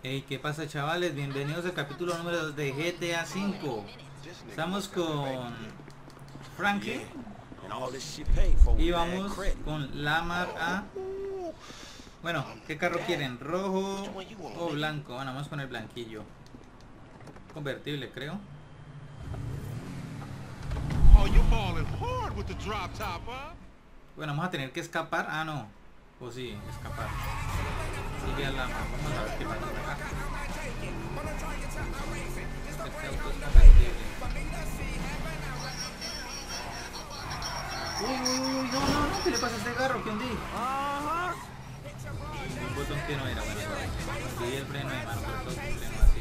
Hey, ¿qué pasa, chavales? Bienvenidos al capítulo número 2 de GTA V. Estamos con Franklin y vamos con Lamar a... Bueno, ¿qué carro quieren? ¿Rojo o blanco? Bueno, vamos con el blanquillo. Convertible, creo. Bueno, vamos a tener que escapar. Ah, no. O sí, escapar. Sigue a Lamar. Vamos a ver qué pasa acá. Este auto es convertible. Uy, no, ¿qué le pasa a este carro? ¿Qué hundí? Un botón que no era, bueno, hundí el freno de mano, pero todo el freno así.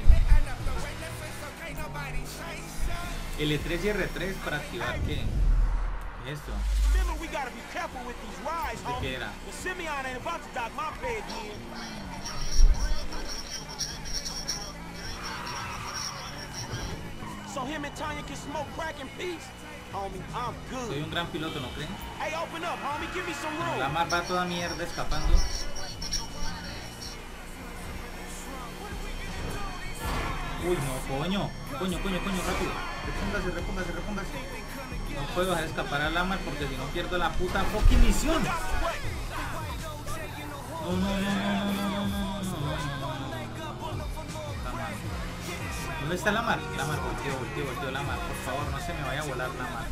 L3 y R3 para activar, ¿qué? ¿Qué es esto? ¿De qué era? Soy un gran piloto, ¿no creen? Bueno, la mar va toda mierda escapando. Uy, no, coño, rápido. Repóngase. No puedo dejar escapar a Lamar porque si no pierdo la puta fucking misión. ¿Dónde está Lamar? Lamar, volteo, Lamar, por favor, no se me vaya a volar Lamar.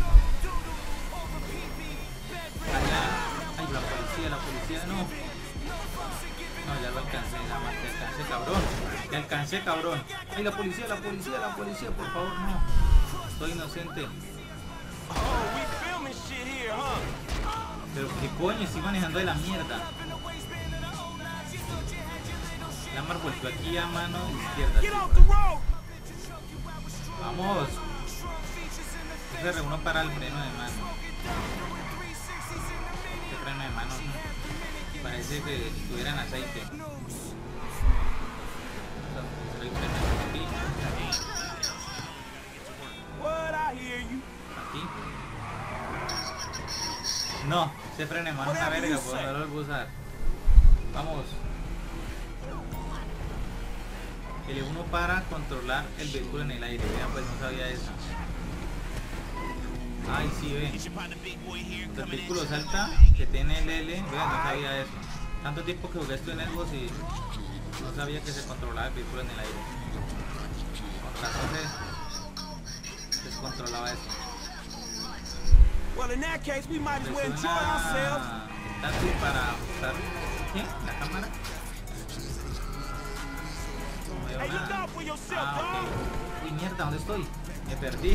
Allá. Ay, la policía, no. No, ya lo alcancé, Lamar, te alcancé, cabrón. Ay, la policía, por favor, no. Estoy inocente. Pero qué coño, estoy manejando de la mierda. Lamar volvió aquí a mano izquierda. Vamos. Se reúno para el freno de mano. Este freno de mano parece que estuviera en aceite. Aquí. No, ese freno de mano es una verga, pues no lo voy a usar. Vamos. L1 para controlar el vehículo en el aire. Vean, pues no sabía eso. Ay, sí, ven. El vehículo salta, que tiene el L. Vean, no sabía eso. Tanto tiempo que jugué esto en Xbox y no sabía que se controlaba el vehículo en el aire. Entonces descontrolaba eso. Well, in that case, we might as well enjoy ourselves. Para usar ¿qué? La cámara. Hey, look out for yourself, dog. Uy, mierda, ¿dónde estoy? Me perdí.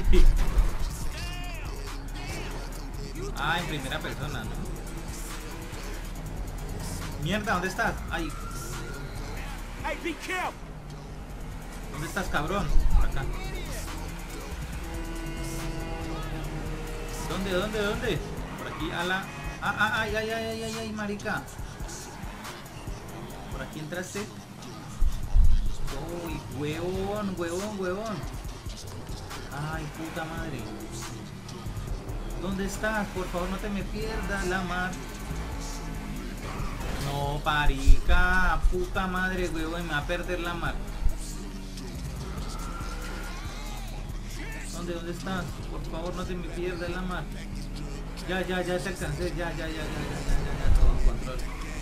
Ah, en primera persona, ¿no? Mierda, ¿dónde estás? Ay. Hey, be careful. ¿Dónde estás, cabrón? Acá. ¿Dónde? Por aquí a la... Ay, marica. Por aquí entraste. Uy, huevón. Ay, puta madre. ¿Dónde estás? Por favor, no te me pierdas, Lamar. No, parica. Puta madre, huevón. Me va a perder Lamar. ¿Dónde estás? Por favor, no te me pierdas, Lamar. Ya te alcancé. Ya, todo en control.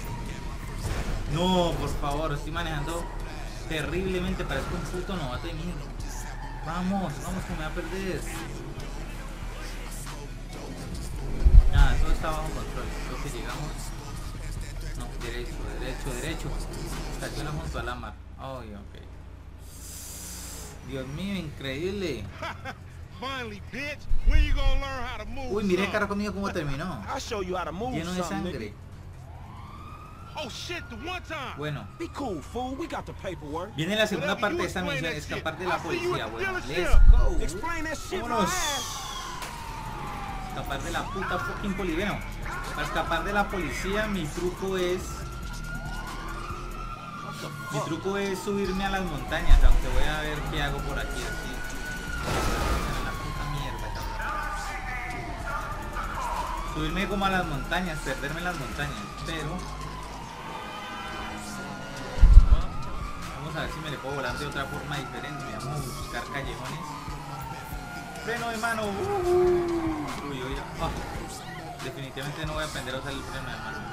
No, por favor, estoy manejando terriblemente, parezco un puto novato de mierda. Vamos, que me va a perder. Nada, todo está bajo control. Creo que llegamos. No, derecho. Estaciona junto a Lamar. Ay, ok. Dios mío, increíble. Uy, mire el carro conmigo cómo terminó. Lleno de sangre. Bueno, viene la segunda parte de esta misión, escapar de la policía. Bueno, let's go. Vámonos. Escapar de la puta fucking policía. Para escapar de la policía mi truco es subirme a las montañas, aunque voy a ver qué hago por aquí así. La puta mierda, cabrón. Subirme como a las montañas, perderme en las montañas, pero Vamos a ver si me le puedo volar de otra forma diferente. Vamos a buscar callejones. Freno de mano. Uy, uy, definitivamente no voy a aprender a usar el freno de mano.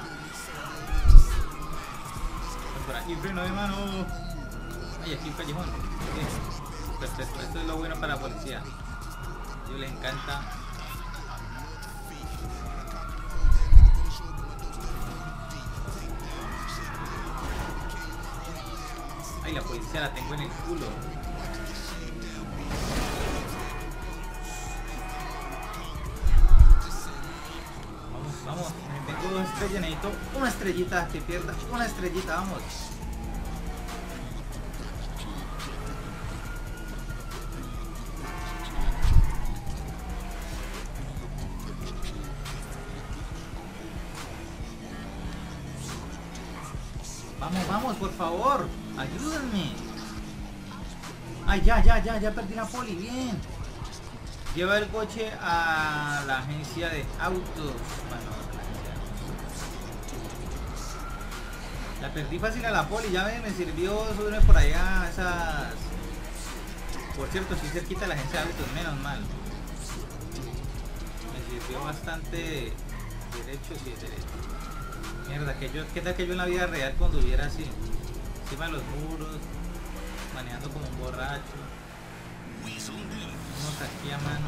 Por aquí, freno de mano. Ay, aquí un callejón. Bien. Perfecto, esto es lo bueno para la policía. A ellos les encanta. Ay, la policía la tengo en el culo. Vamos, tengo 2 estrellas, necesito una estrellita que pierda, una estrellita, vamos. Vamos, por favor, ayúdenme. Ay, ya perdí la poli, bien. Lleva el coche a la agencia de autos. Bueno, la perdí fácil a la poli, ya me sirvió subirme por allá a esas. Por cierto, sí cerquita de la agencia de autos, menos mal. Me sirvió bastante derecho, sí, derecho. Mierda, ¿qué tal que yo en la vida real conduciera así? Encima de los muros, manejando como un borracho. Vamos aquí a mano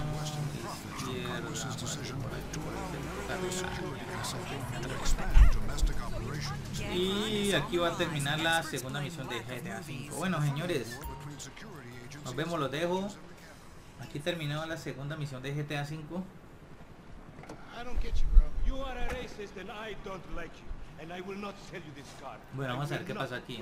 izquierda. Y aquí va a terminar la segunda misión de GTA V. Bueno, señores, nos vemos, los dejo. Aquí terminó la segunda misión de GTA V. Bueno, vamos a ver qué pasa aquí.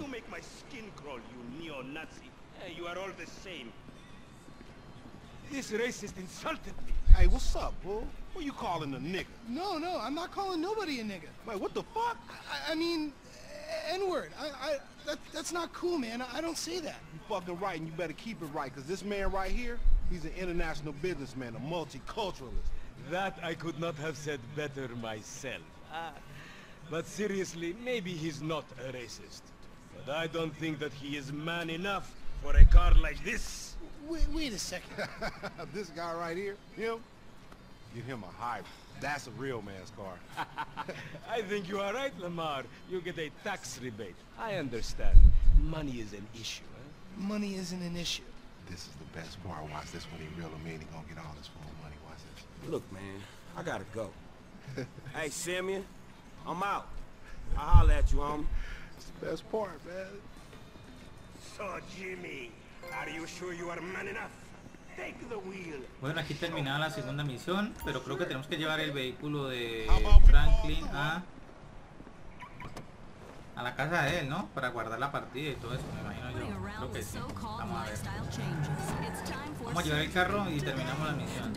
This racist insulted me. Hey, what's up, bro? What you calling a nigga? No, I'm not calling nobody a nigga. Wait, what the fuck? I mean, N-word. That's not cool, man. I don't say that. You fucking right, and you better keep it right, because this man right here, he's an international businessman, a multiculturalist. That I could not have said better myself. But seriously, maybe he's not a racist. But I don't think that he is man enough for a car like this. Wait a second. This guy right here, him? Give him a hybrid. That's a real man's car. I think you are right, Lamar. You get a tax rebate. I understand. Money is an issue, eh? Money isn't an issue. This is the best part. Watch this when he real him in. He gonna get all this full money. Watch this. Look, man, I gotta go. Hey, Simeon, I'm out. I'll holler at you, homie. It's the best part, man. So, Jimmy, are you sure you are man enough? Take the wheel. Bueno, aquí terminaba la segunda misión, pero creo que tenemos que llevar el vehículo de Franklin a la casa de él, ¿no? Para guardar la partida y todo eso, me imagino yo. Creo que sí. Vamos a ver. Vamos a llevar el carro y terminamos la misión.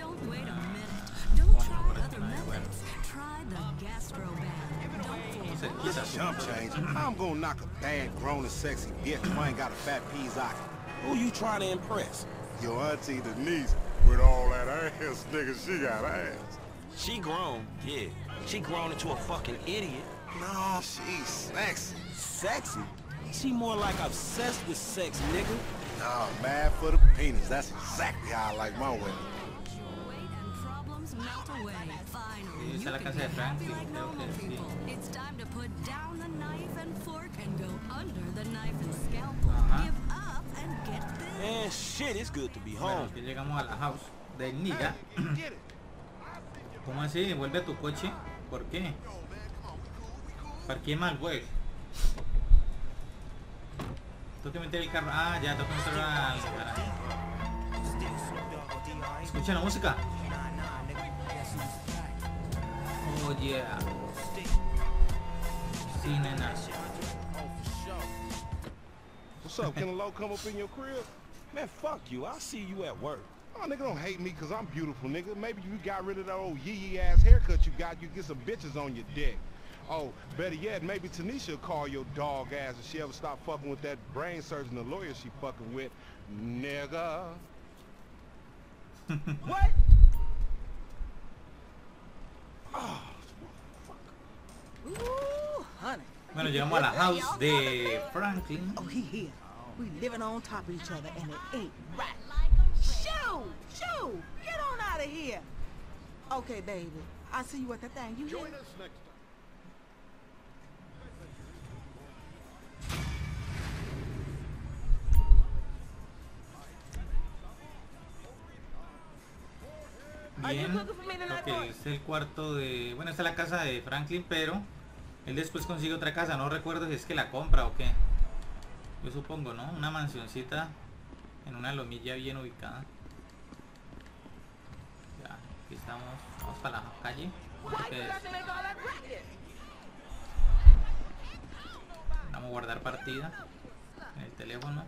Jump change. I'm gonna knock a bad, grown and sexy bitch who ain't got a fat peas eye. Who you trying to impress? Your auntie Denise, with all that ass, nigga, she got ass. She grown, yeah. She grown into a fucking idiot. No, she's sexy. Sexy? She more like obsessed with sex, nigga. Nah, mad for the penis. That's exactly how I like my women. Esa es la casa de Franklin, creo que sí. Man, shit, it's good to be Bueno, home. aquí llegamos a la house del Niga. ¿Cómo así? ¿Vuelve a tu coche? ¿Por qué? Parqué mal, güey. Tengo que meter el carro. Ah, ya, tengo que meter al garaje. Escucha la música. Oh yeah. Sí, nena. What's up? Can a low come up in your crib? Man, fuck you. I'll see you at work. Oh, nigga, don't hate me because I'm beautiful, nigga. Maybe you got rid of that old yee-yee ass haircut you got, you get some bitches on your dick. Oh, better yet, maybe Tanisha will call your dog ass if she ever stop fucking with that brain surgeon, the lawyer she fucking with. Nigga. What? Oh, Bueno, llegamos a la house de Franklin. We living on top of each other, and it ain't right. Shoo! Shoo! Get on out of here! Okay, baby. I'll see you at the thing. You hear? Bien, ok, es el cuarto de... Bueno, esta es la casa de Franklin, pero él después consigue otra casa, no recuerdo si es que la compra o qué. Yo supongo, ¿no? Una mansioncita en una lomilla bien ubicada. Ya, aquí estamos, vamos para la calle. Vamos a guardar partida en el teléfono.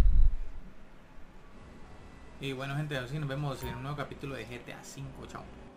Y bueno, gente, así nos vemos en un nuevo capítulo de GTA V. Chao.